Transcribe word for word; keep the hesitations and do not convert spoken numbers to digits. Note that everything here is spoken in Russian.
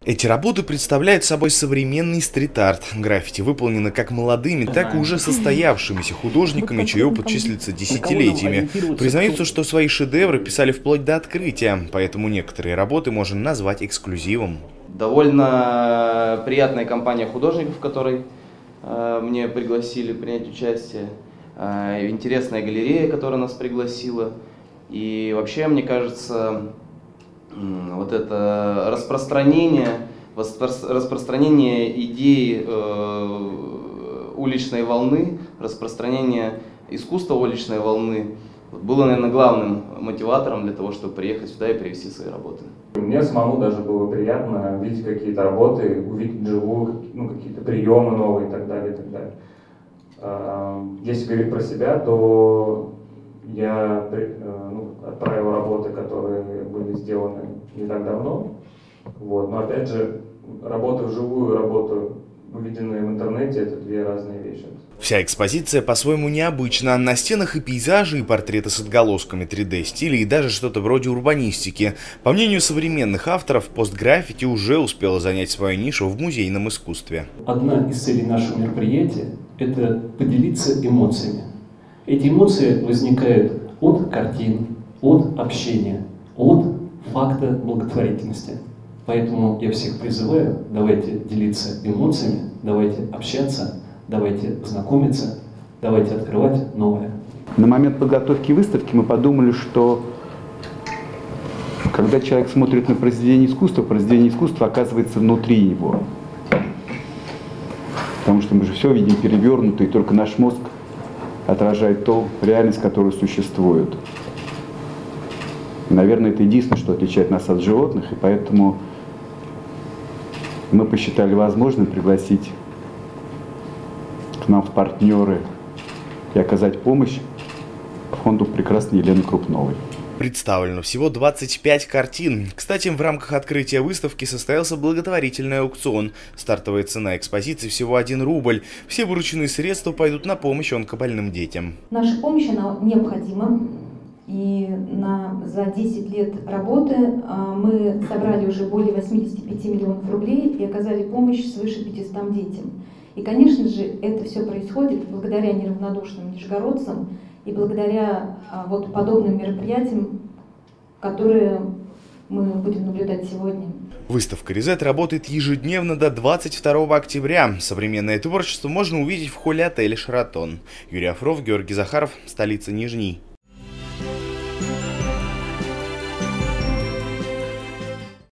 Эти работы представляют собой современный стрит-арт. Граффити выполнены как молодыми, так и уже состоявшимися художниками, чей опыт числится десятилетиями. Признаются, что свои шедевры писали вплоть до открытия, поэтому некоторые работы можно назвать эксклюзивом. Довольно приятная компания художников, в которой э, мне пригласили принять участие. Э, интересная галерея, которая нас пригласила. И вообще, мне кажется, вот это распространение, распространение идей э, уличной волны, распространение искусства уличной волны было, наверное, главным мотиватором для того, чтобы приехать сюда и привести свои работы. Мне самому даже было приятно видеть какие-то работы, увидеть вживую, ну, какие-то приемы новые и так далее, и так далее. Если говорить про себя, то я ну, отправил работы, которые были сделаны не так давно. Вот. Но опять же, работа вживую и работа, увиденная в интернете, это две разные вещи. Вся экспозиция по-своему необычна. На стенах и пейзажи, и портреты с отголосками три дэ стиля, и даже что-то вроде урбанистики. По мнению современных авторов, постграффити уже успела занять свою нишу в музейном искусстве. Одна из целей нашего мероприятия – это поделиться эмоциями. Эти эмоции возникают от картин, от общения, от факта благотворительности. Поэтому я всех призываю, давайте делиться эмоциями, давайте общаться, давайте знакомиться, давайте открывать новое. На момент подготовки выставки мы подумали, что когда человек смотрит на произведение искусства, произведение искусства оказывается внутри него. Потому что мы же все видим перевернуто, и только наш мозг отражает ту реальность, которая существует. И, наверное, это единственное, что отличает нас от животных, и поэтому мы посчитали возможным пригласить к нам в партнеры и оказать помощь фонду прекрасной Елены Крупновой. Представлено всего двадцать пять картин. Кстати, в рамках открытия выставки состоялся благотворительный аукцион. Стартовая цена экспозиции всего один рубль. Все вырученные средства пойдут на помощь онкобольным детям. Наша помощь, она необходима. И на, за десять лет работы а, мы собрали уже более восьмидесяти пяти миллионов рублей и оказали помощь свыше пятистам детям. И, конечно же, это все происходит благодаря неравнодушным нижегородцам и благодаря а, вот подобным мероприятиям, которые мы будем наблюдать сегодня. Выставка «Резет» работает ежедневно до двадцать второго октября. Современное творчество можно увидеть в холле отеля «Шератон». Юрий Афров, Георгий Захаров, столица Нижний.